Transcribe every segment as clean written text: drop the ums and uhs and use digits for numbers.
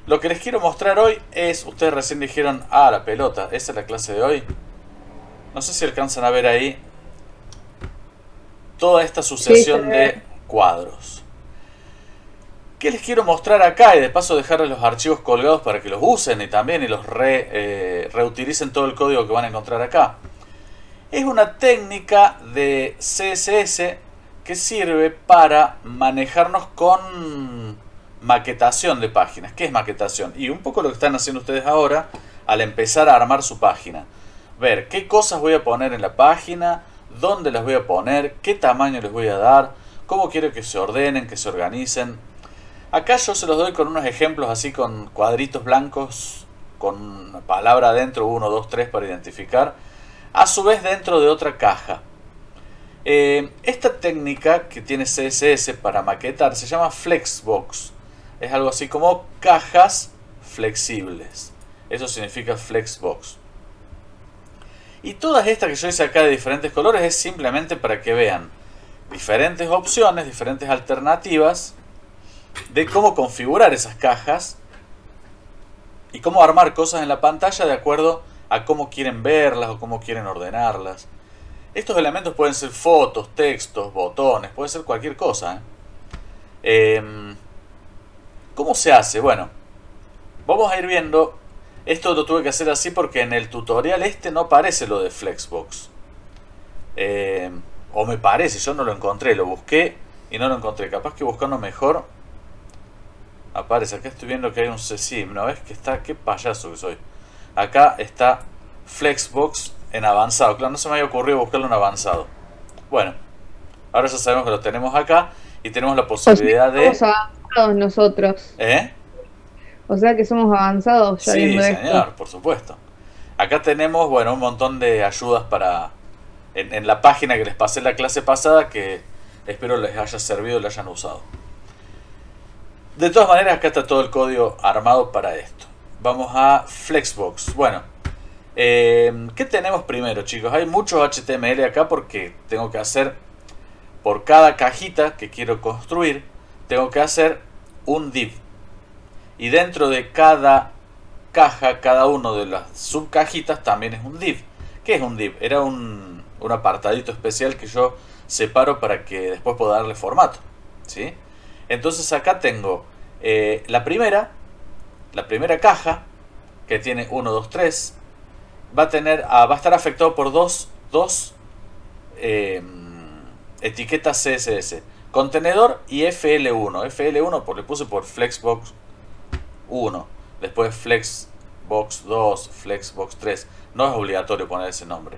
Lo que les quiero mostrar hoy es, ustedes recién dijeron, ah, la pelota, esa es la clase de hoy. No sé si alcanzan a ver ahí toda esta Sí, se sucesión de ve. cuadros. ¿Qué les quiero mostrar acá? Y de paso dejarles los archivos colgados para que los usen y también y los reutilicen todo el código que van a encontrar acá. Es una técnica de CSS que sirve para manejarnos con maquetación de páginas. ¿Qué es maquetación? Y un poco lo que están haciendo ustedes ahora al empezar a armar su página. Ver qué cosas voy a poner en la página, dónde las voy a poner, qué tamaño les voy a dar, cómo quiero que se ordenen, que se organicen. Acá yo se los doy con unos ejemplos así con cuadritos blancos, con palabra adentro, 1, 2, 3 para identificar. A su vez dentro de otra caja. Esta técnica que tiene CSS para maquetar se llama Flexbox. Es algo así como cajas flexibles. Eso significa Flexbox. Y todas estas que yo hice acá de diferentes colores es simplemente para que vean diferentes opciones, diferentes alternativas de cómo configurar esas cajas y cómo armar cosas en la pantalla de acuerdo a cómo quieren verlas o cómo quieren ordenarlas. Estos elementos pueden ser fotos, textos, botones, puede ser cualquier cosa. ¿Cómo se hace? Bueno, vamos a ir viendo. Esto lo tuve que hacer así porque en el tutorial este no aparece lo de Flexbox. O me parece, yo no lo encontré, lo busqué y no lo encontré. Capaz que buscando mejor aparece. Acá estoy viendo que hay un CSIM, ¿no ves? Que está, qué payaso que soy. Acá está Flexbox en avanzado. Claro, no se me había ocurrido buscarlo en avanzado. Bueno, ahora ya sabemos que lo tenemos acá y tenemos la O sea, posibilidad que somos de... avanzados nosotros. ¿Eh? O sea que somos avanzados ya Sí, viendo esto. señor, por supuesto. Acá tenemos, bueno, un montón de ayudas para... En la página que les pasé la clase pasada, que espero les haya servido y lo hayan usado. De todas maneras, acá está todo el código armado para esto. Vamos a Flexbox. Bueno, ¿qué tenemos primero, chicos? Hay mucho HTML acá porque tengo que hacer, por cada cajita que quiero construir, tengo que hacer un div. Y dentro de cada caja, cada uno de las subcajitas también es un div. ¿Qué es un div? Era un apartadito especial que yo separo para que después pueda darle formato, ¿sí? Entonces acá tengo la primera caja, que tiene 1, 2, 3. Va a estar afectado por dos etiquetas CSS. Contenedor y FL1. FL1 le puse por Flexbox 1. Después Flexbox 2, Flexbox 3. No es obligatorio poner ese nombre.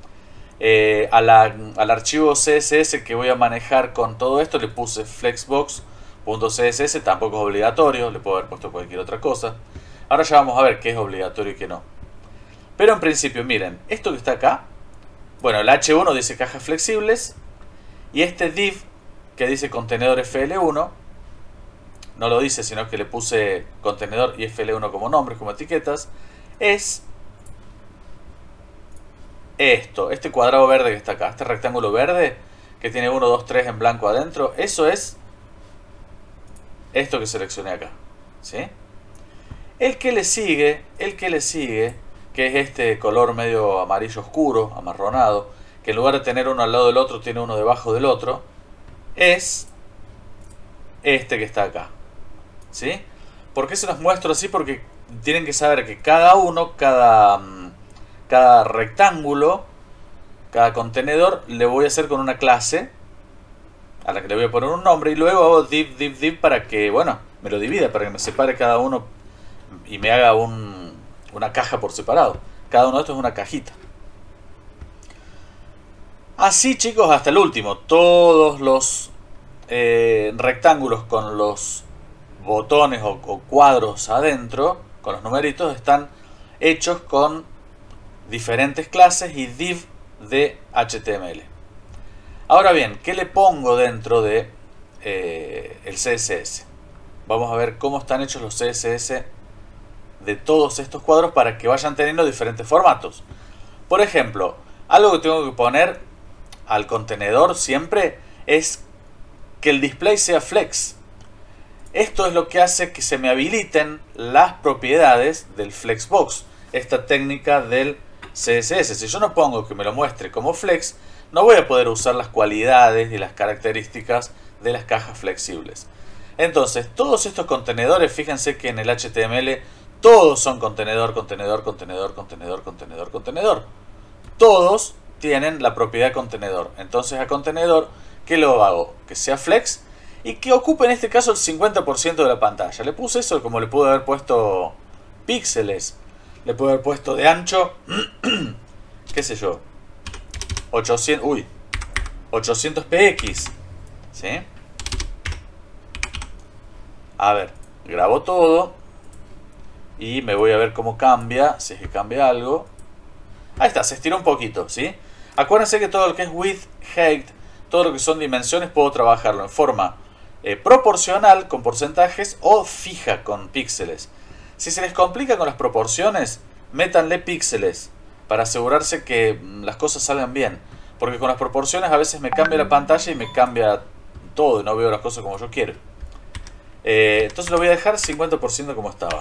Al archivo CSS que voy a manejar con todo esto le puse flexbox.css, tampoco es obligatorio, le puedo haber puesto cualquier otra cosa. Ahora ya vamos a ver qué es obligatorio y qué no. Pero en principio, miren, esto que está acá, bueno, el H1 dice cajas flexibles y este div que dice contenedor FL1 no lo dice, sino que le puse contenedor y FL1 como nombres, como etiquetas, es esto, este cuadrado verde que está acá, este rectángulo verde que tiene 1, 2, 3 en blanco adentro, eso es esto que seleccioné acá, ¿sí? El que le sigue, que es este color medio amarillo oscuro, amarronado, que en lugar de tener uno al lado del otro, tiene uno debajo del otro, es este que está acá, ¿sí? ¿Por qué se los muestro así? Porque tienen que saber que cada rectángulo, cada contenedor, le voy a hacer con una clase a la que le voy a poner un nombre y luego hago div para que, bueno, me lo divida, para que me separe cada uno y me haga una caja por separado. Cada uno de estos es una cajita. Así, chicos, hasta el último. Todos los rectángulos con los botones o cuadros adentro, con los numeritos, están hechos con diferentes clases y div de HTML. Ahora bien, ¿qué le pongo dentro de el CSS? Vamos a ver cómo están hechos los CSS de todos estos cuadros para que vayan teniendo diferentes formatos. Por ejemplo, algo que tengo que poner al contenedor siempre es que el display sea flex. Esto es lo que hace que se me habiliten las propiedades del Flexbox, esta técnica del CSS. Si yo no pongo que me lo muestre como flex, no voy a poder usar las cualidades y las características de las cajas flexibles. Entonces, todos estos contenedores, fíjense que en el HTML todos son contenedor, contenedor, contenedor, contenedor, contenedor, contenedor. Todos tienen la propiedad contenedor. Entonces, a contenedor, ¿qué lo hago? Que sea flex y que ocupe en este caso el 50% de la pantalla. Le puse eso como le pude haber puesto píxeles. Le pude haber puesto de ancho, qué sé yo, 800 px. ¿Sí? A ver, grabo todo y me voy a ver cómo cambia, si es que cambia algo. Ahí está, se estiró un poquito, ¿sí? Acuérdense que todo lo que es width, height, todo lo que son dimensiones, puedo trabajarlo en forma proporcional con porcentajes o fija con píxeles. Si se les complica con las proporciones, métanle píxeles para asegurarse que las cosas salgan bien. Porque con las proporciones a veces me cambia la pantalla y me cambia todo y no veo las cosas como yo quiero. Entonces lo voy a dejar 50% como estaba.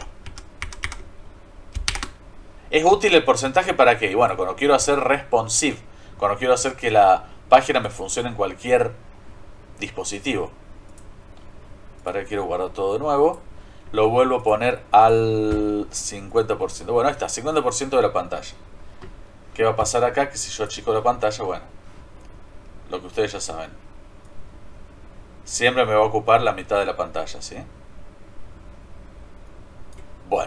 ¿Es útil el porcentaje para qué? Bueno, cuando quiero hacer responsive, cuando quiero hacer que la página me funcione en cualquier dispositivo. Para que quiero guardar todo de nuevo. Lo vuelvo a poner al 50%. Bueno, ahí está, 50% de la pantalla. ¿Qué va a pasar acá? Que si yo achico la pantalla, bueno, lo que ustedes ya saben. Siempre me va a ocupar la mitad de la pantalla, ¿sí? Bueno.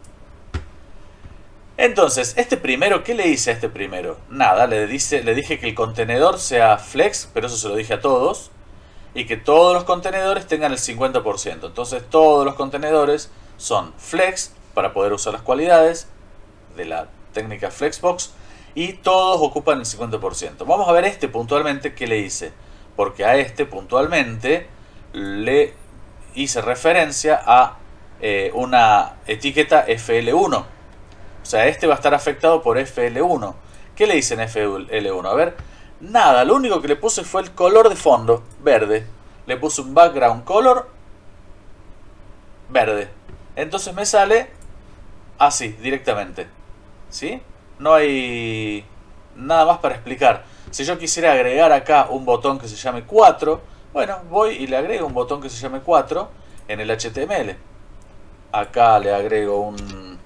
Entonces, este primero, ¿qué le hice a este primero? Nada, le dije que el contenedor sea flex, pero eso se lo dije a todos. Y que todos los contenedores tengan el 50%. Entonces, todos los contenedores son flex para poder usar las cualidades de la técnica Flexbox. Y todos ocupan el 50%. Vamos a ver este puntualmente qué le hice. Porque a este puntualmente le hice referencia a una etiqueta FL1. O sea, este va a estar afectado por FL1. ¿Qué le hice en FL1? A ver, nada, lo único que le puse fue el color de fondo, verde. Le puse un background color verde. Entonces me sale así, directamente. ¿Sí? No hay nada más para explicar. Si yo quisiera agregar acá un botón que se llame 4, bueno, voy y le agrego un botón que se llame 4 en el HTML. Acá le agrego un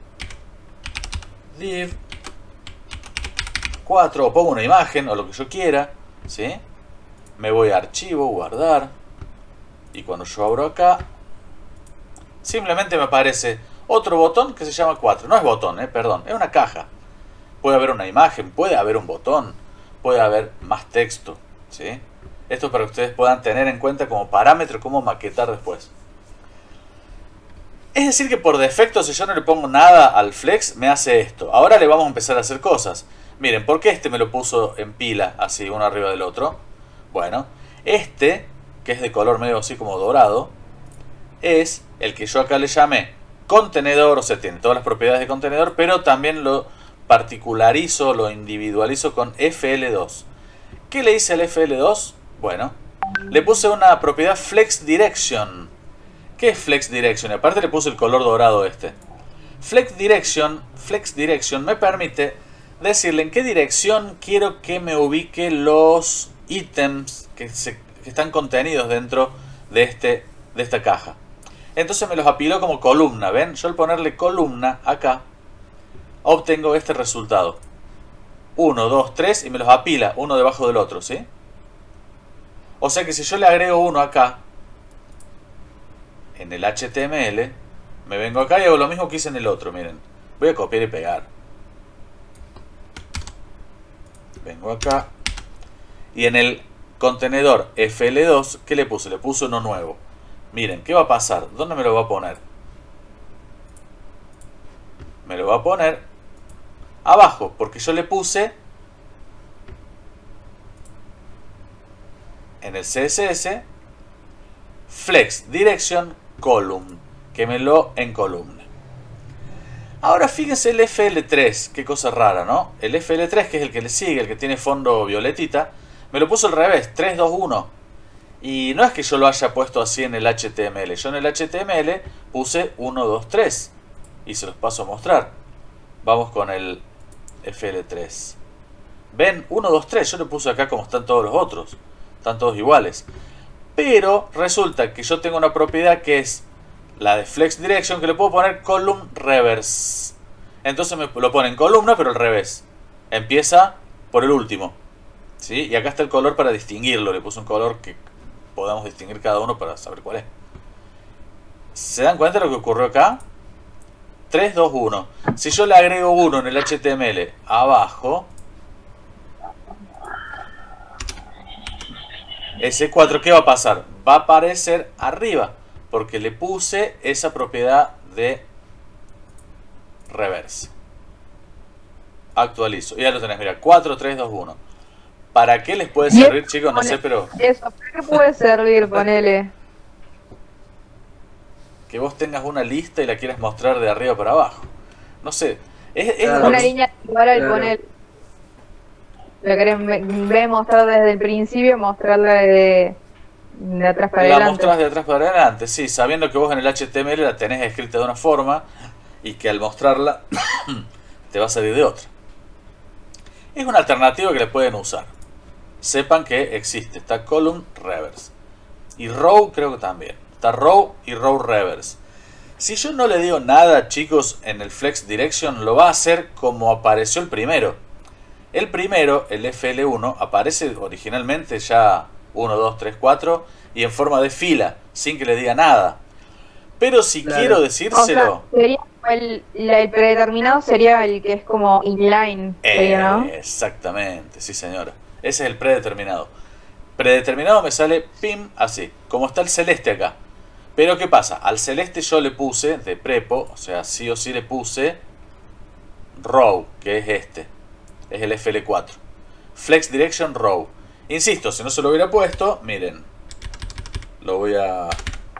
div 4 o pongo una imagen o lo que yo quiera, ¿sí? Me voy a archivo, guardar, y cuando yo abro acá, simplemente me aparece otro botón que se llama 4. No es botón, perdón, es una caja. Puede haber una imagen, puede haber un botón, puede haber más texto, ¿sí? Esto es para que ustedes puedan tener en cuenta como parámetro cómo maquetar después. Es decir que por defecto, si yo no le pongo nada al flex, me hace esto. Ahora le vamos a empezar a hacer cosas. Miren, ¿por qué este me lo puso en pila, así, uno arriba del otro? Bueno, este, que es de color medio así como dorado, es el que yo acá le llamé contenedor, o sea, tiene todas las propiedades de contenedor, pero también lo particularizo, lo individualizo con FL2. ¿Qué le hice al FL2? Bueno, le puse una propiedad Flex Direction. ¿Qué es Flex Direction? Y aparte le puse el color dorado este. Flex Direction me permite decirle en qué dirección quiero que me ubique los ítems que están contenidos dentro de esta caja. Entonces me los apiló como columna, ¿ven? Yo al ponerle columna acá, obtengo este resultado. 1, 2, 3 y me los apila uno debajo del otro, ¿sí? O sea que si yo le agrego uno acá, en el HTML, me vengo acá y hago lo mismo que hice en el otro, miren. Voy a copiar y pegar. Vengo acá. Y en el contenedor FL2, ¿qué le puse? Le puse uno nuevo. Miren, ¿qué va a pasar? ¿Dónde me lo va a poner? Me lo va a poner abajo, porque yo le puse en el CSS Flex Direction Column, que me lo encolumne. Ahora fíjense el FL3, qué cosa rara, ¿no? El FL3, que es el que le sigue, el que tiene fondo violetita, me lo puso al revés, 3, 2, 1. Y no es que yo lo haya puesto así en el HTML. Yo en el HTML puse 1, 2, 3. Y se los paso a mostrar. Vamos con el FL3. Ven, 1, 2, 3. Yo le puse acá como están todos los otros. Están todos iguales. Pero resulta que yo tengo una propiedad que es la de Flex Direction, que le puedo poner column reverse. Entonces me lo pone en columna, pero al revés. Empieza por el último. ¿Sí? Y acá está el color para distinguirlo. Le puse un color que podamos distinguir cada uno para saber cuál es. ¿Se dan cuenta de lo que ocurrió acá? 3, 2, 1. Si yo le agrego 1 en el HTML abajo, ese 4, ¿qué va a pasar? Va a aparecer arriba, porque le puse esa propiedad de reverse. Actualizo. Ya lo tenés, mira, 4, 3, 2, 1. ¿Para qué les puede servir, chicos? No sé, pero... Eso, ¿para qué puede servir? Ponele. Que vos tengas una lista y la quieras mostrar de arriba para abajo. No sé. Es Una línea para el poner. Lo querés mostrar desde el principio, mostrarla de atrás para adelante. La mostrás de atrás para adelante, sí, sabiendo que vos en el HTML la tenés escrita de una forma y que al mostrarla te va a salir de otra. Es una alternativa que le pueden usar. Sepan que existe. Está column reverse. Y row creo que también. Está row y row reverse. Si yo no le digo nada, chicos, en el Flex Direction, lo va a hacer como apareció el primero. El primero, el FL1, aparece originalmente ya 1, 2, 3, 4 y en forma de fila, sin que le diga nada. Pero si quiero decírselo... O sea, sería el predeterminado sería el que es como inline, sería, ¿no? Exactamente, sí señora. Ese es el predeterminado. Predeterminado me sale pim así, como está el celeste acá. Pero ¿qué pasa? Al celeste yo le puse de prepo, o sea, sí o sí le puse row, que es este. Es el FL4. Flex Direction Row. Insisto, si no se lo hubiera puesto, miren. Lo voy a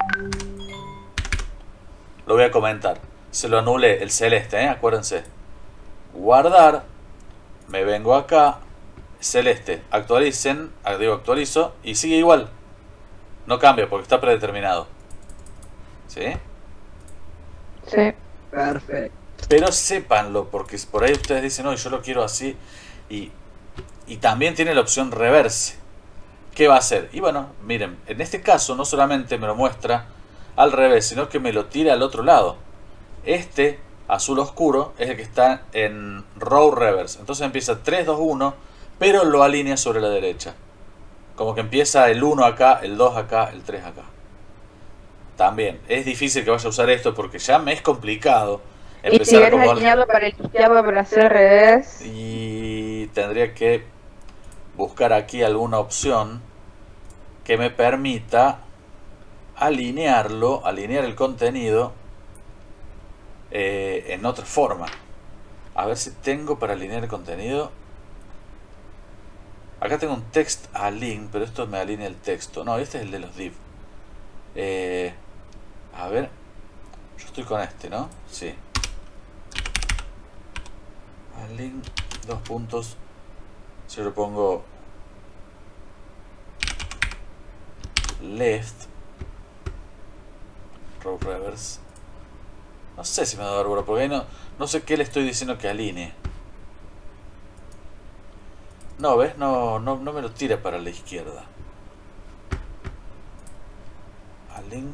comentar. Se lo anulé el celeste, acuérdense. Guardar. Me vengo acá. Celeste. Actualicen. Digo actualizo. Y sigue igual. No cambia porque está predeterminado. ¿Sí? Sí. Perfecto. Pero sépanlo, porque por ahí ustedes dicen, no, yo lo quiero así. Y también tiene la opción reverse. ¿Qué va a hacer? Y bueno, miren, en este caso no solamente me lo muestra al revés, sino que me lo tira al otro lado. Este azul oscuro es el que está en row reverse. Entonces empieza 3, 2, 1, pero lo alinea sobre la derecha. Como que empieza el 1 acá, el 2 acá, el 3 acá. También es difícil que vaya a usar esto porque ya me es complicado. Y si querés alinearlo para el izquierdo para hacer al revés. Y tendría que buscar aquí alguna opción que me permita alinear el contenido en otra forma. A ver si tengo para alinear el contenido. Acá tengo un text align, pero esto me alinea el texto. No, este es el de los div. A ver, yo estoy con este, ¿no? Sí. Align, 2 puntos. Si yo le pongo left, row reverse, no sé si me da bárbaro porque ahí no sé qué le estoy diciendo que alinee. No, ¿ves? No me lo tira para la izquierda. Align,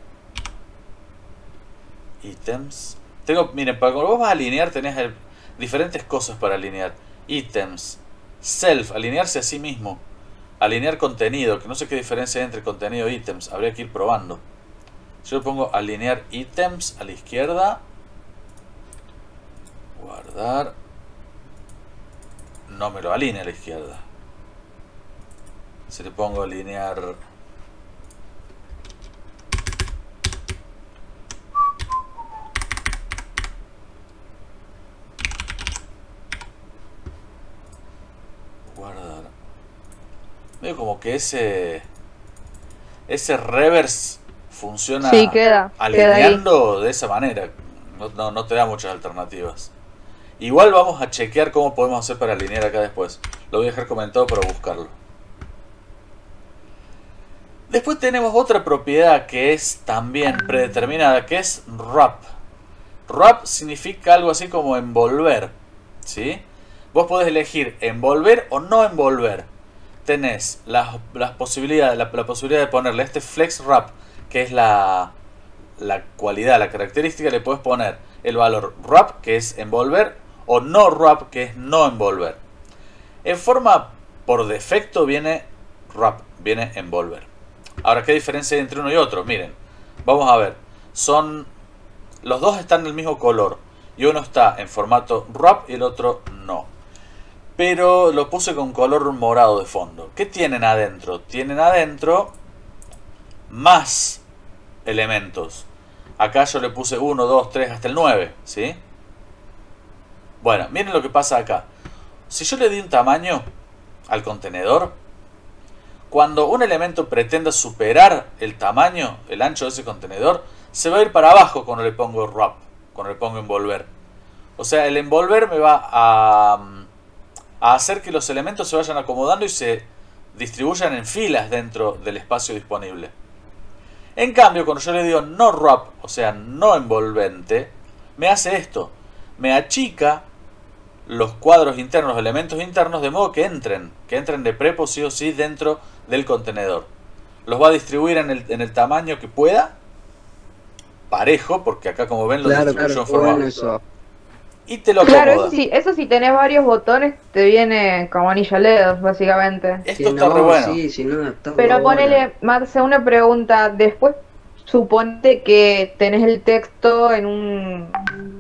ítems. Miren, para cuando vos vas a alinear tenés diferentes cosas para alinear. Ítems, self, alinearse a sí mismo, alinear contenido, que no sé qué diferencia hay entre contenido e ítems, habría que ir probando. Yo le pongo alinear ítems a la izquierda, guardar, no me lo alinea a la izquierda. Si le pongo alinear guardar, veo como que ese reverse funciona, sí, queda alineando de esa manera. No te da muchas alternativas. Igual vamos a chequear cómo podemos hacer para alinear acá después. Lo voy a dejar comentado para buscarlo. Después tenemos otra propiedad que es también predeterminada, que es wrap. Wrap significa algo así como envolver, ¿sí? Vos podés elegir envolver o no envolver. Tenés las posibilidades, la posibilidad de ponerle este flex wrap, que es la cualidad, la característica. Le podés poner el valor wrap, que es envolver, o no wrap, que es no envolver. En forma, por defecto, viene wrap, viene envolver. Ahora, ¿qué diferencia hay entre uno y otro? Miren, vamos a ver. Los dos están del mismo color. Y uno está en formato wrap y el otro no. Pero lo puse con color morado de fondo. ¿Qué tienen adentro? Tienen adentro más elementos. Acá yo le puse 1, 2, 3 hasta el 9, ¿sí? Bueno, miren lo que pasa acá. Si yo le di un tamaño al contenedor, cuando un elemento pretenda superar el tamaño, el ancho de ese contenedor, se va a ir para abajo cuando le pongo wrap, cuando le pongo envolver. O sea, el envolver me va a hacer que los elementos se vayan acomodando y se distribuyan en filas dentro del espacio disponible. En cambio, cuando yo le digo no wrap, o sea, no envolvente, me hace esto. Me achica los cuadros internos, los elementos internos, de modo que entren de prepo sí o sí dentro del contenedor. Los va a distribuir en el tamaño que pueda, parejo, porque acá como ven lo distribuyo en forma... Bueno eso. Y te lo acomoda. Claro, eso si tenés varios botones, te viene como anillo LED, básicamente. Esto está re bueno. Sí, si no, está Pero ponele, Marce, una pregunta. Después, suponte que tenés el texto en un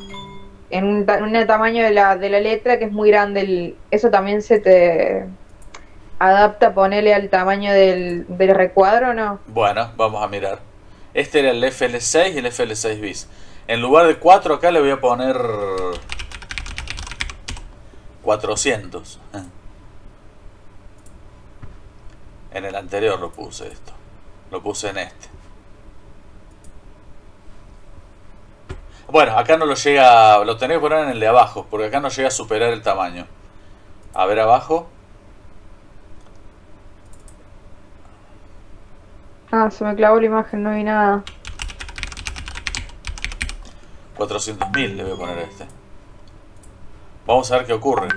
tamaño de la letra que es muy grande. ¿Eso también se te adapta, ponele al tamaño del recuadro o no? Bueno, vamos a mirar. Este era el FL6 y el FL6 bis. En lugar de 4 acá le voy a poner 400. En el anterior lo puse esto. Lo puse en este. Bueno, acá no lo llega... Lo tenés que poner en el de abajo, porque acá no llega a superar el tamaño. A ver abajo. Ah, se me clavó la imagen, no vi nada. 400.000 le voy a poner a este. Vamos a ver qué ocurre.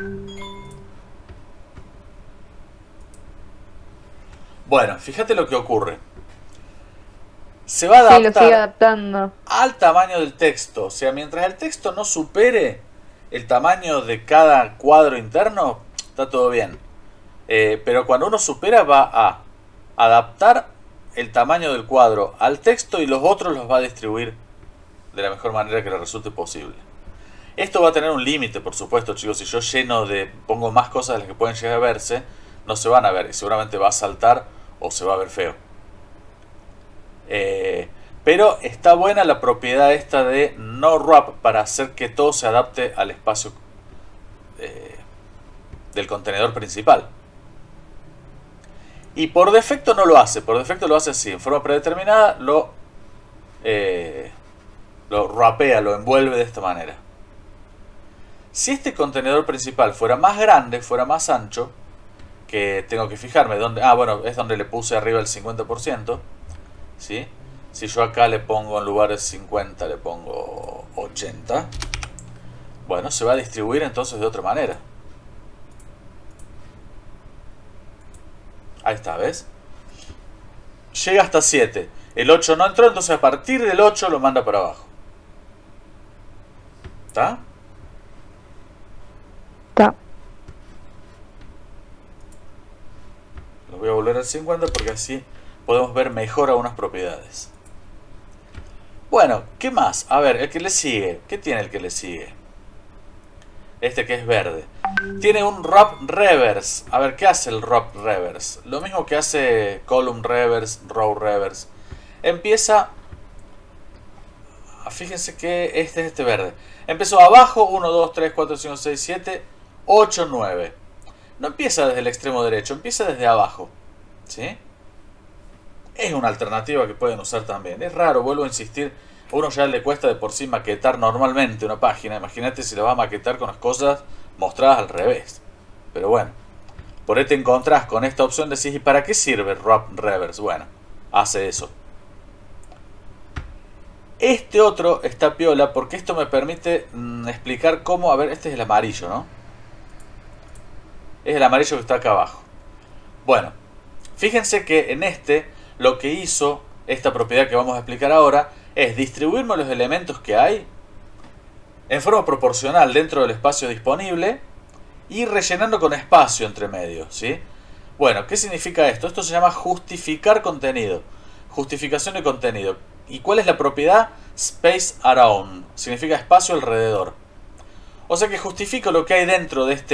Bueno, fíjate lo que ocurre. Se va a adaptar, sí, lo sigue adaptando al tamaño del texto. O sea, mientras el texto no supere el tamaño de cada cuadro interno, está todo bien. Pero cuando uno supera, va a adaptar el tamaño del cuadro al texto y los otros los va a distribuir de la mejor manera que le resulte posible. Esto va a tener un límite, por supuesto, chicos. Si yo pongo más cosas de las que pueden llegar a verse, no se van a ver y seguramente va a saltar o se va a ver feo. Pero está buena la propiedad esta de no wrap para hacer que todo se adapte al espacio del contenedor principal. Y por defecto no lo hace. Por defecto lo hace así. En forma predeterminada lo wrapea, lo envuelve de esta manera. Si este contenedor principal fuera más grande, fuera más ancho, que tengo que fijarme dónde... Ah, bueno, es donde le puse arriba el 50%. ¿Sí? Si yo acá le pongo en lugar de 50, le pongo 80. Bueno, se va a distribuir entonces de otra manera. Ahí está, ¿ves? Llega hasta 7. El 8 no entró, entonces a partir del 8 lo manda para abajo. ¿Está? Está. Lo voy a volver al 50 porque así podemos ver mejor algunas propiedades. Bueno, ¿qué más? A ver, el que le sigue. ¿Qué tiene el que le sigue? Este que es verde. Tiene un wrap reverse. A ver, ¿qué hace el wrap reverse? Lo mismo que hace column reverse, row reverse. Empieza... Fíjense que este es este verde. Empezó abajo, 1, 2, 3, 4, 5, 6, 7, 8, 9. No empieza desde el extremo derecho, empieza desde abajo. ¿Sí? Es una alternativa que pueden usar también. Es raro, vuelvo a insistir. A uno ya le cuesta de por sí maquetar normalmente una página. Imagínate si la va a maquetar con las cosas mostradas al revés. Pero bueno, por ahí te encontrás con esta opción. Decís, ¿y para qué sirve wrap reverse? Bueno, hace eso. Este otro está piola porque esto me permite explicar cómo... A ver, este es el amarillo, ¿no? Es el amarillo que está acá abajo. Bueno, fíjense que en este lo que hizo esta propiedad que vamos a explicar ahora es distribuirme los elementos que hay en forma proporcional dentro del espacio disponible y rellenando con espacio entre medio, ¿sí? Bueno, ¿qué significa esto? Esto se llama justificar contenido. Justificación de contenido. ¿Y cuál es la propiedad? Space around. Significa espacio alrededor. O sea que justifico lo que hay dentro de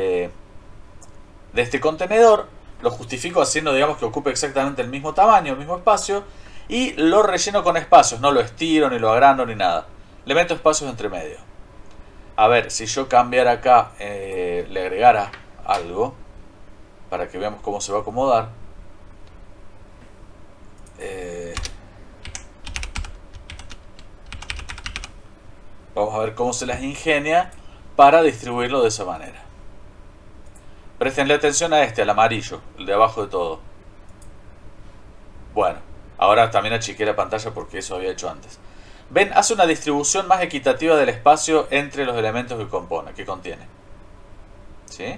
este contenedor. Lo justifico haciendo, digamos, que ocupe exactamente el mismo tamaño, el mismo espacio. Y lo relleno con espacios. No lo estiro, ni lo agrando, ni nada. Le meto espacios entre medio. A ver, si yo cambiara acá, le agregara algo, para que veamos cómo se va a acomodar. Vamos a ver cómo se las ingenia para distribuirlo de esa manera. Prestenle atención a este, al amarillo, el de abajo de todo. Bueno, ahora también achiqué la pantalla porque eso había hecho antes. Ven, hace una distribución más equitativa del espacio entre los elementos que contiene. ¿Sí?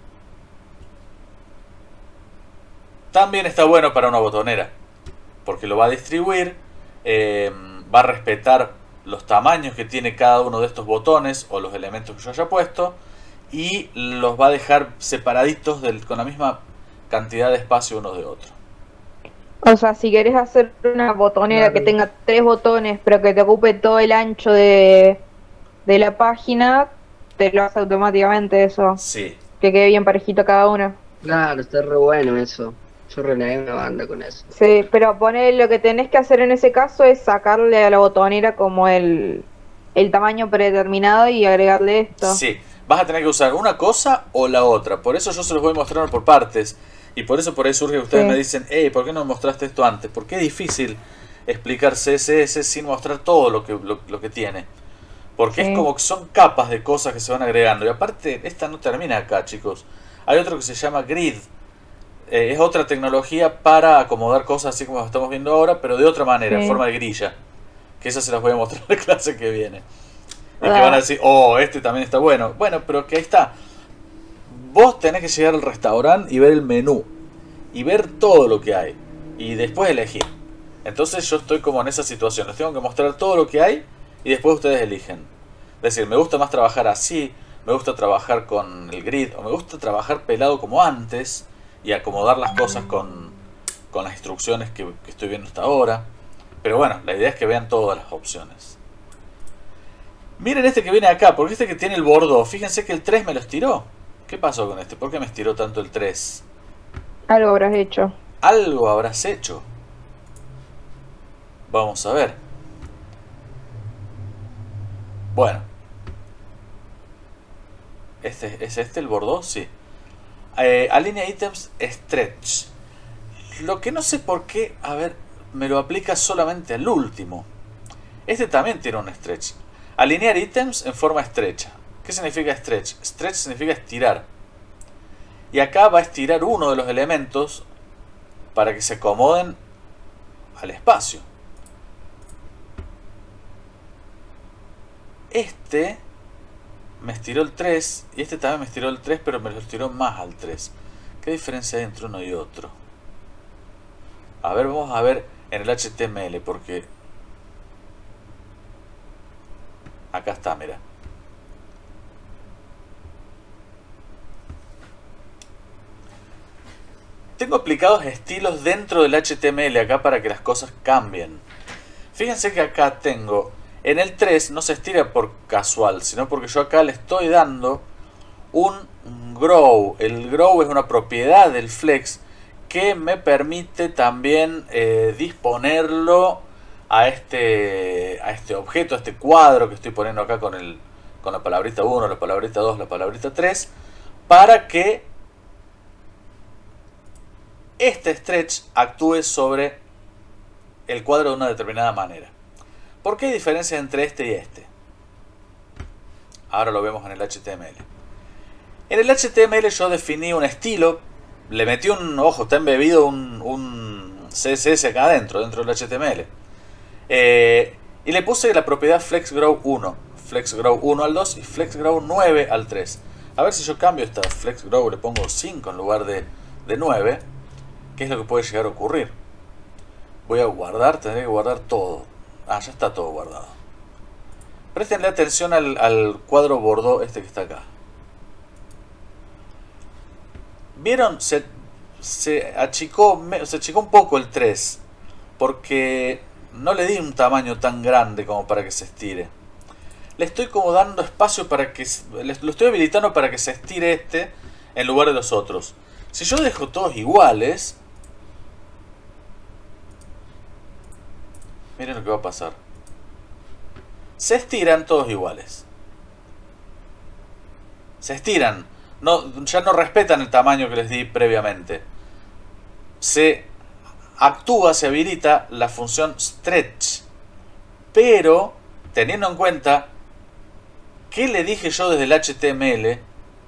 También está bueno para una botonera, porque lo va a distribuir, va a respetar los tamaños que tiene cada uno de estos botones o los elementos que yo haya puesto y los va a dejar separaditos con la misma cantidad de espacio unos de otros. O sea, si querés hacer una botonera que tenga 3 botones, pero que te ocupe todo el ancho de la página, te lo hace automáticamente eso. Sí. Que quede bien parejito cada uno. Claro, está re bueno eso. Yo renegué una banda con eso. Sí, pero lo que tenés que hacer en ese caso es sacarle a la botonera como el tamaño predeterminado y agregarle esto. Sí, vas a tener que usar una cosa o la otra. Por eso yo se los voy mostrando por partes. Y por eso por ahí surge que ustedes me dicen, hey, ¿por qué no me mostraste esto antes? Porque es difícil explicar CSS sin mostrar todo lo que tiene. Porque es como que son capas de cosas que se van agregando. Y aparte, esta no termina acá, chicos. Hay otro que se llama Grid. Es otra tecnología para acomodar cosas así como lo estamos viendo ahora, pero de otra manera, en forma de grilla. Que esa se las voy a mostrar en la clase que viene. Y que van a decir, oh, este también está bueno. Bueno, pero que ahí está. Vos tenés que llegar al restaurante y ver el menú. Y ver todo lo que hay. Y después elegir. Entonces yo estoy como en esa situación. Les tengo que mostrar todo lo que hay y después ustedes eligen. Es decir, me gusta más trabajar así, me gusta trabajar con el grid, o me gusta trabajar pelado como antes y acomodar las cosas con las instrucciones que estoy viendo hasta ahora. Pero bueno, la idea es que vean todas las opciones. Miren este que viene acá, porque este que tiene el bordo, fíjense que el 3 me lo estiró. ¿Qué pasó con este? ¿Por qué me estiró tanto el 3? Algo habrás hecho. Algo habrás hecho. Vamos a ver. Bueno. ¿Es este el bordo? Sí. Alinea ítems stretch. Lo que no sé por qué, a ver, me lo aplica solamente al último. Este también tiene un stretch. Alinear ítems en forma estrecha. ¿Qué significa stretch? Stretch significa estirar. Y acá va a estirar uno de los elementos para que se acomoden al espacio. Este me estiró el 3 y este también me estiró el 3, pero me lo estiró más al 3. ¿Qué diferencia hay entre uno y otro? A ver, vamos a ver en el HTML, porque acá está, mira. Tengo aplicados estilos dentro del HTML acá para que las cosas cambien. Fíjense que acá tengo, en el 3 no se estira por casual, sino porque yo acá le estoy dando un grow. El grow es una propiedad del flex que me permite también disponerlo a este objeto, a este cuadro que estoy poniendo acá con la palabrita 1, la palabrita 2, la palabrita 3, para que este stretch actúe sobre el cuadro de una determinada manera. ¿Por qué hay diferencia entre este y este? Ahora lo vemos en el HTML. En el HTML yo definí un estilo, le metí ojo, está embebido un CSS acá adentro, dentro del HTML. Y le puse la propiedad FlexGrow 1. FlexGrow 1 al 2 y FlexGrow 9 al 3. A ver si yo cambio esta FlexGrow, le pongo 5 en lugar de 9. ¿Qué es lo que puede llegar a ocurrir? Voy a guardar, tendré que guardar todo. Ah, ya está todo guardado. Préstenle atención al cuadro bordó este que está acá. ¿Vieron? Se achicó un poco el 3. Porque no le di un tamaño tan grande como para que se estire. Le estoy como dando espacio para que... Lo estoy habilitando para que se estire este en lugar de los otros. Si yo dejo todos iguales... Miren lo que va a pasar. Se estiran todos iguales. Se estiran. Ya no respetan el tamaño que les di previamente. Se habilita la función stretch. Pero, teniendo en cuenta... ¿Qué le dije yo desde el HTML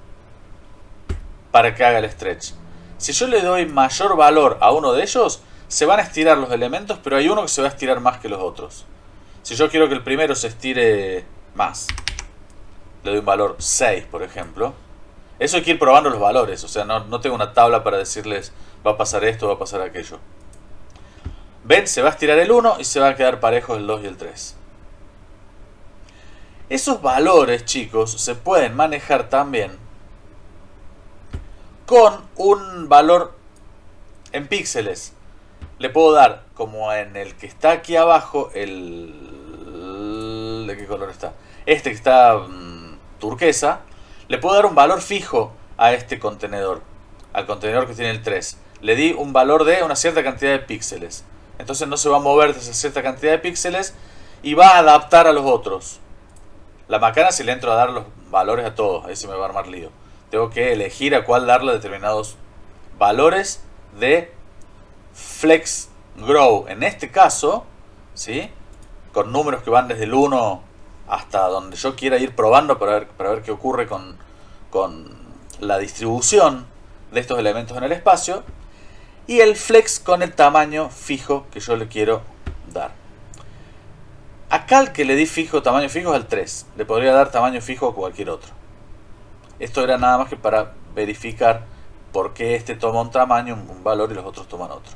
para que haga el stretch? Si yo le doy mayor valor a uno de ellos, se van a estirar los elementos, pero hay uno que se va a estirar más que los otros. Si yo quiero que el primero se estire más, le doy un valor 6, por ejemplo. Eso hay que ir probando los valores, o sea, no tengo una tabla para decirles va a pasar esto, va a pasar aquello. ¿Ven? Se va a estirar el 1 y se va a quedar parejos el 2 y el 3. Esos valores, chicos, se pueden manejar también con un valor en píxeles. Le puedo dar, como en el que está aquí abajo, ¿de qué color está? Este que está turquesa. Le puedo dar un valor fijo a este contenedor, al contenedor que tiene el 3. Le di un valor de una cierta cantidad de píxeles. Entonces no se va a mover de esa cierta cantidad de píxeles y va a adaptar a los otros. La macana si le entro a dar los valores a todos, ahí se me va a armar lío. Tengo que elegir a cuál darle determinados valores de FlexGrow. En este caso, ¿sí? Con números que van desde el 1 hasta donde yo quiera ir probando para ver qué ocurre con la distribución de estos elementos en el espacio. Y el flex con el tamaño fijo que yo le quiero dar. Acá el que le di tamaño fijo es al 3. Le podría dar tamaño fijo a cualquier otro. Esto era nada más que para verificar por qué este toma un tamaño, un valor y los otros toman otro.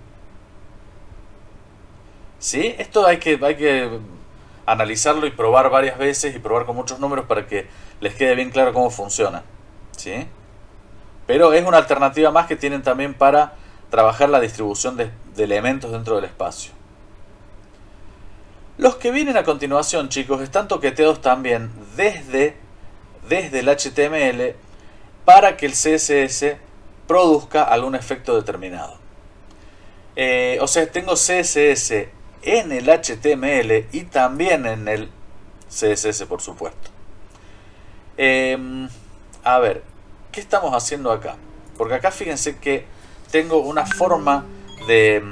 ¿Sí? Esto hay que analizarlo y probar varias veces y probar con muchos números para que les quede bien claro cómo funciona. ¿Sí? Pero es una alternativa más que tienen también para trabajar la distribución de elementos dentro del espacio. Los que vienen a continuación, chicos, están toqueteados también desde el HTML para que el CSS produzca algún efecto determinado. O sea, tengo CSS en el HTML y también en el CSS, por supuesto. A ver, ¿qué estamos haciendo acá? Porque acá fíjense que tengo una forma de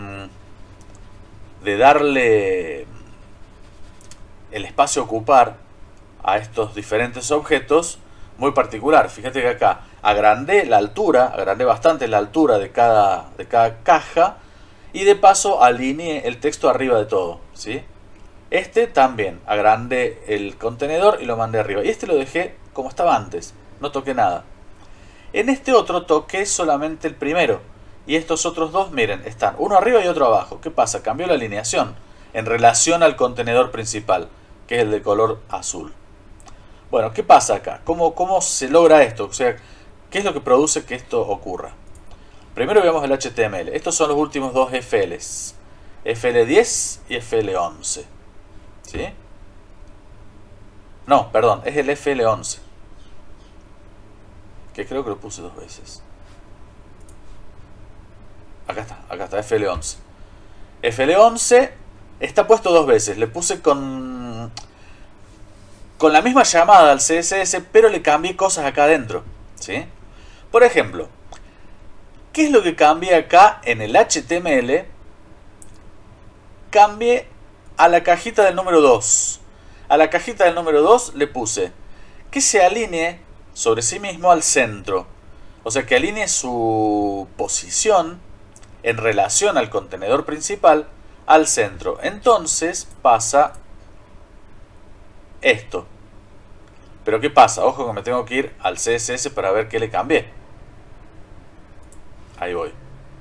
darle el espacio a ocupar a estos diferentes objetos muy particular. Fíjate que acá agrandé bastante la altura de cada caja y de paso alineé el texto arriba de todo, ¿sí? Este también agrandé el contenedor y lo mandé arriba, y este lo dejé como estaba antes, no toqué nada. En este otro toqué solamente el primero, y estos otros dos, miren, están uno arriba y otro abajo. ¿Qué pasa? Cambió la alineación en relación al contenedor principal, que es el de color azul. Bueno, ¿qué pasa acá? ¿Cómo se logra esto? O sea, ¿qué es lo que produce que esto ocurra? Primero veamos el HTML. Estos son los últimos dos FLs. FL10 y FL11. ¿Sí? No, perdón, es el FL11. Que creo que lo puse dos veces. Acá está, FL11. FL11 está puesto dos veces. Le puse con la misma llamada al CSS, pero le cambié cosas acá adentro, ¿sí? Por ejemplo, ¿qué es lo que cambié acá en el HTML? Cambié a la cajita del número 2. A la cajita del número 2 le puse que se alinee sobre sí mismo al centro. O sea, que alinee su posición en relación al contenedor principal al centro. Entonces pasa esto. Pero ¿qué pasa? Ojo que me tengo que ir al CSS para ver qué le cambié. Ahí voy.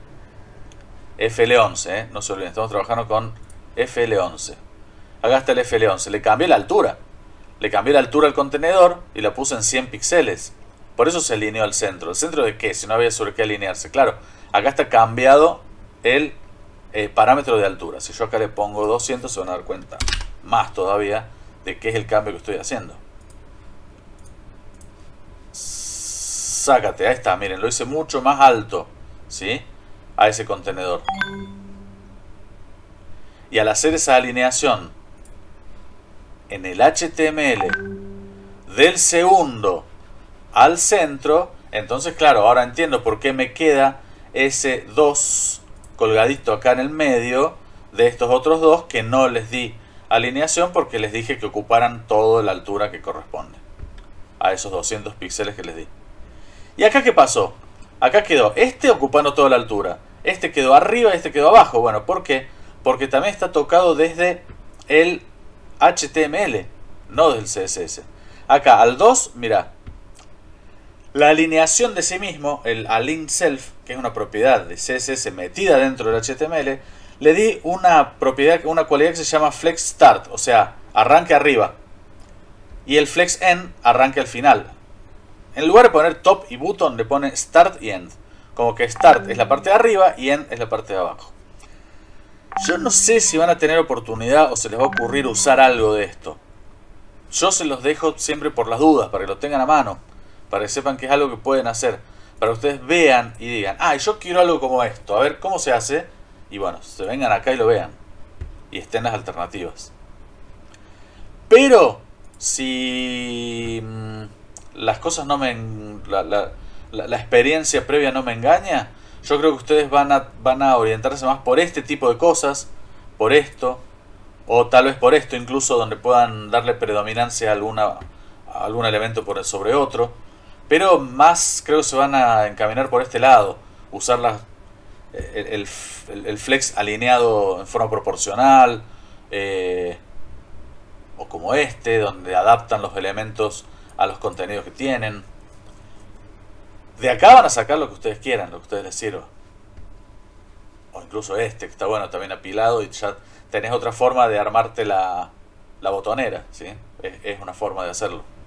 FL11, no se olviden, estamos trabajando con FL11. Acá está el FL11. Le cambié la altura. Le cambié la altura al contenedor y la puse en 100 píxeles. Por eso se alineó al centro. ¿El centro de qué? Si no había sobre qué alinearse. Claro, acá está cambiado el parámetro de altura. Si yo acá le pongo 200 se van a dar cuenta más todavía de qué es el cambio que estoy haciendo. Sácate, ahí está, miren, lo hice mucho más alto, ¿sí? A ese contenedor. Y al hacer esa alineación en el HTML del segundo al centro, entonces claro, ahora entiendo por qué me queda ese 2 colgadito acá en el medio de estos otros dos que no les di alineación porque les dije que ocuparan toda la altura que corresponde a esos 200 píxeles que les di. ¿Y acá qué pasó? Acá quedó este ocupando toda la altura, este quedó arriba y este quedó abajo. Bueno, ¿por qué? Porque también está tocado desde el HTML, no desde el CSS. Acá al 2, mira, la alineación de sí mismo, el align self, que es una propiedad de CSS metida dentro del HTML, le di una propiedad, una cualidad que se llama flex start, o sea, arranque arriba. Y el flex end, arranque al final. En lugar de poner top y button, le pone start y end. Como que start es la parte de arriba y end es la parte de abajo. Yo no sé si van a tener oportunidad o se les va a ocurrir usar algo de esto. Yo se los dejo siempre por las dudas, para que lo tengan a mano. Para que sepan que es algo que pueden hacer. Para que ustedes vean y digan, ah, yo quiero algo como esto. A ver cómo se hace. Y bueno, se vengan acá y lo vean. Y estén las alternativas. Pero, si las cosas no me... La experiencia previa no me engaña, yo creo que ustedes van a orientarse más por este tipo de cosas. Por esto. O tal vez por esto incluso, donde puedan darle predominancia a algún elemento sobre otro. Pero más creo que se van a encaminar por este lado. Usar el flex alineado en forma proporcional. O como este, donde adaptan los elementos a los contenidos que tienen. De acá van a sacar lo que ustedes quieran, lo que a ustedes les sirva. O incluso este, que está bueno, también apilado y ya tenés otra forma de armarte la botonera, ¿sí? Es una forma de hacerlo.